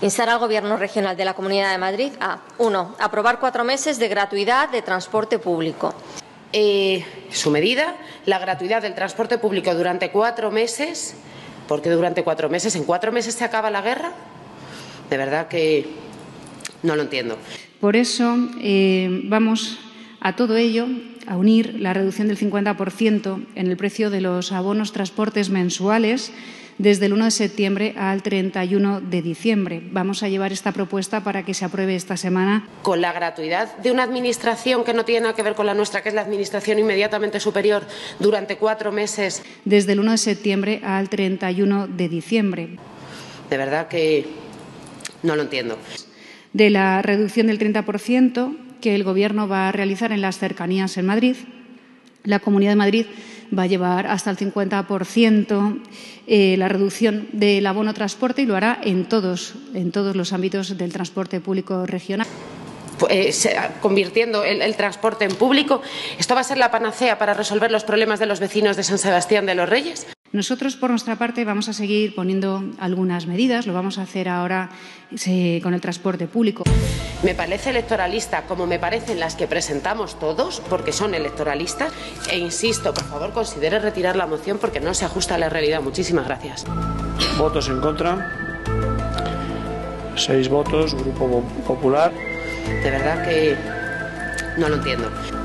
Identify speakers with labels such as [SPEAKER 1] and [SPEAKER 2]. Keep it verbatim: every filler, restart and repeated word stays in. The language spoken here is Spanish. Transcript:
[SPEAKER 1] Instar al Gobierno regional de la Comunidad de Madrid a uno Aprobar cuatro meses de gratuidad de transporte público.
[SPEAKER 2] Eh, su medida, la gratuidad del transporte público durante cuatro meses. ¿Por qué durante cuatro meses? ¿En cuatro meses se acaba la guerra? De verdad que no lo entiendo.
[SPEAKER 3] Por eso eh, vamos a todo ello a unir la reducción del cincuenta por ciento en el precio de los abonos transportes mensuales desde el uno de septiembre al treinta y uno de diciembre. Vamos a llevar esta propuesta para que se apruebe esta semana.
[SPEAKER 2] Con la gratuidad de una administración que no tiene nada que ver con la nuestra, que es la administración inmediatamente superior, durante cuatro meses.
[SPEAKER 3] Desde el uno de septiembre al treinta y uno de diciembre.
[SPEAKER 2] De verdad que no lo entiendo.
[SPEAKER 3] De la reducción del treinta por ciento que el Gobierno va a realizar en las cercanías en Madrid, la Comunidad de Madrid va a llevar hasta el cincuenta por ciento eh, la reducción del abono transporte y lo hará en todos, en todos los ámbitos del transporte público regional.
[SPEAKER 2] Pues, eh, convirtiendo el, el transporte en público, ¿esto va a ser la panacea para resolver los problemas de los vecinos de San Sebastián de los Reyes?
[SPEAKER 3] Nosotros, por nuestra parte, vamos a seguir poniendo algunas medidas. Lo vamos a hacer ahora eh, con el transporte público.
[SPEAKER 2] Me parece electoralista, como me parecen las que presentamos todos, porque son electoralistas. E insisto, por favor, considere retirar la moción porque no se ajusta a la realidad. Muchísimas gracias.
[SPEAKER 4] Votos en contra. Seis votos, Grupo Popular.
[SPEAKER 2] De verdad que no lo entiendo.